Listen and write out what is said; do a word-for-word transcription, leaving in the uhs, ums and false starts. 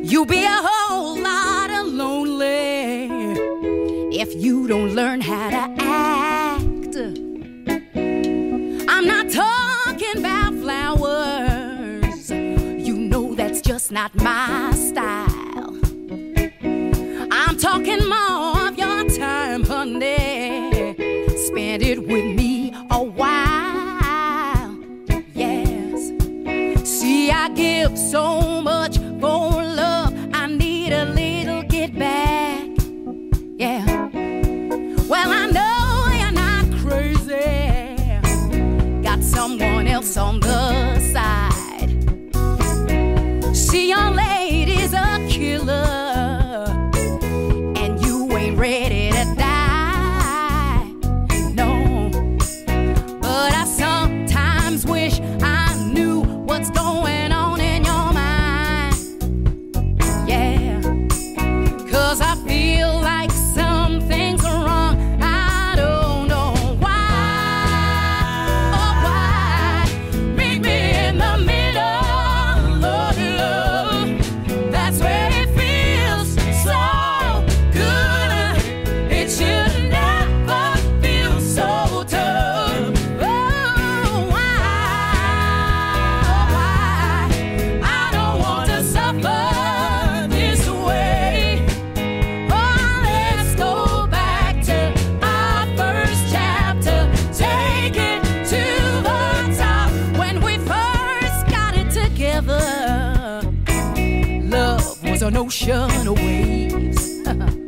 You'll be a whole lot of lonely if you don't learn how to act. I'm not talking about flowers, you know that's just not my style. I'm talking more of your time, honey. Spend it with me a while. Yes. See, I give so much for love, I need a little get back. Yeah. Well, I know you're not crazy, got someone else on the side. See, your lady's a killer, and you ain't ready to die. No, but I sometimes wish I knew what's going on in your mind. Yeah, 'cause I feel like something's wrong. I don't know why. Oh, why? Meet me in the middle of love. That's where it feels so good. It should never feel so tough. Oh, why? Oh, why? I don't want to suffer this way. Oh, let's go back to our first chapter. Take it to the top. When we first got it together, love was an ocean of waves.